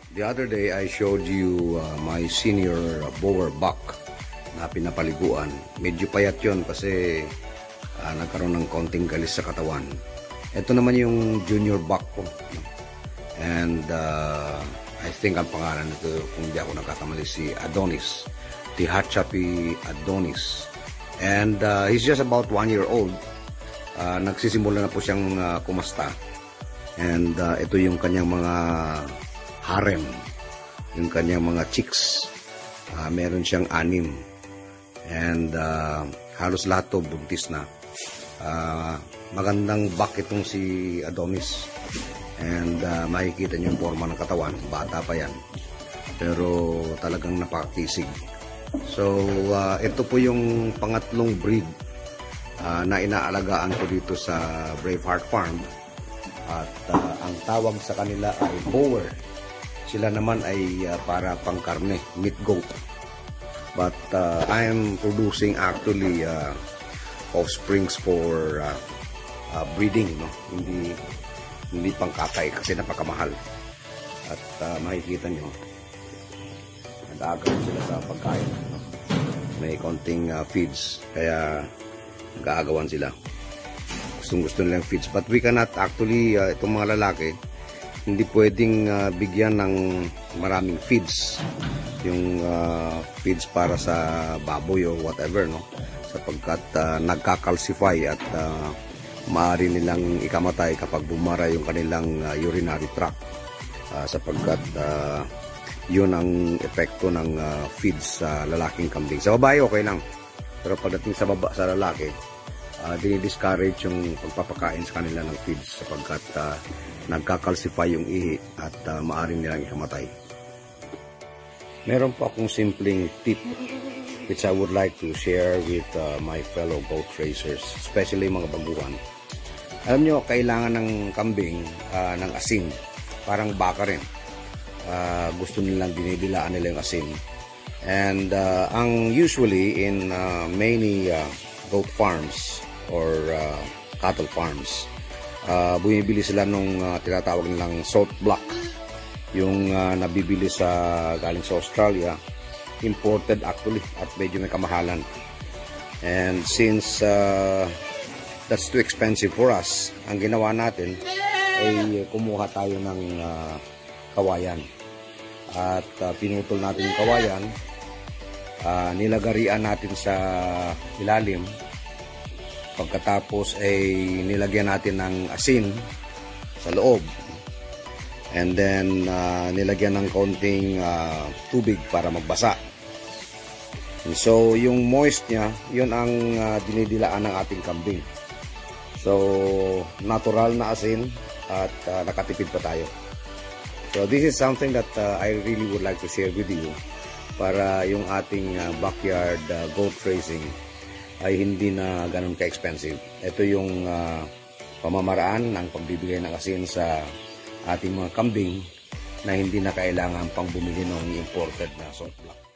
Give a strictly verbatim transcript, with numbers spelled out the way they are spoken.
The other day, I showed you uh, my senior boer buck na pinapaliguan. Medyo payat yun kasi uh, nagkaroon ng konting galis sa katawan. Ito naman yung junior buck ko. And uh, I think ang pangalan nito, kung hindi ako nagkakamali, si Adonis. Tehachapi Adonis. And uh, he's just about one year old. Uh, nagsisimula na po siyang uh, kumasta. And uh, ito yung kanyang mga harem, yung kanyang mga chicks. Uh, meron siyang anim. And uh, halos lahat to buntis na. Uh, magandang buck itong si Adonis. And uh, makikita niyo yung forma ng katawan. Bata pa yan. Pero talagang napakakisig. So, uh, ito po yung pangatlong breed uh, na inaalagaan ko dito sa Braveheart Farm. At uh, ang tawag sa kanila ay boer. Sila naman ay uh, para pangkarne, meat goat. But uh, I am producing actually uh, offsprings for uh, uh, breeding, no? Hindi hindi pangkatay kasi napakamahal. At uh, makikita nyo, nag-aagawan sila sa pagkain. No? May konting uh, feeds, kaya nag-aagawan sila. Gustong gusto nilang feeds. But we cannot actually, uh, itong mga lalaki, hindi pwedeng uh, bigyan ng maraming feeds, yung uh, feeds para sa baboy o whatever, no? Sapagkat uh, nagkakalsify at uh, maaari nilang ikamatay kapag bumara yung kanilang uh, urinary tract, uh, sapagkat uh, yun ang epekto ng uh, feeds sa lalaking kambing. Sa babae okay lang, pero pagdating sa baba, sa lalaki, uh, dinidiscourage yung pagpapakain sa kanila ng feeds sapagkat uh, nagkakalsify yung ihi at uh, maaari nilang ikamatay. Meron po akong simpleng tip which I would like to share with uh, my fellow goat racers, especially mga baguhan. Alam nyo, kailangan ng kambing uh, ng asin, parang baka rin. Uh, gusto nilang dinidilaan nila yung asin. And uh, ang usually in uh, many uh, goat farms or uh, cattle farms, Uh, bumibili sila nung uh, tinatawag nilang salt block, yung uh, nabibili sa galing sa Australia, imported actually at medyo may kamahalan. And since uh, that's too expensive for us, ang ginawa natin ay kumuha tayo ng uh, kawayan at uh, pinutol natin yung kawayan, uh, nilagarian natin sa ilalim. Pagkatapos ay nilagyan natin ng asin sa loob. And then uh, nilagyan ng konting uh, tubig para magbasa. And so yung moist niya, yun ang uh, dinidilaan ng ating kambing. So natural na asin at uh, nakatipid pa tayo. So this is something that uh, I really would like to share with you para yung ating uh, backyard uh, goat racing ay hindi na ganun ka-expensive. Ito yung uh, pamamaraan ng pagbibigay ng asin sa ating mga kambing na hindi na kailangan pang bumili ng imported na salt block.